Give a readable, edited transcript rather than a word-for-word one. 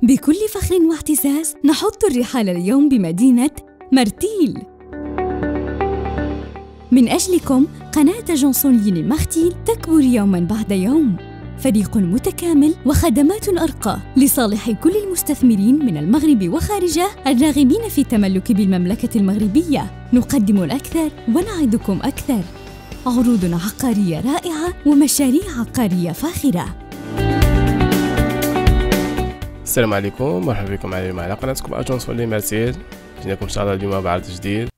بكل فخر واعتزاز نحط الرحال اليوم بمدينة مرتيل. من أجلكم قناة جونسون ليني مارتيل تكبر يوماً بعد يوم. فريق متكامل وخدمات أرقى لصالح كل المستثمرين من المغرب وخارجه الراغبين في التملك بالمملكة المغربية. نقدم الأكثر ونعدكم أكثر. عروض عقارية رائعة ومشاريع عقارية فاخرة. السلام عليكم، مرحبا بكم على قناتكم جونسون ليني مارتيل. جيناكم ان شاء الله اليوم بعرض جديد.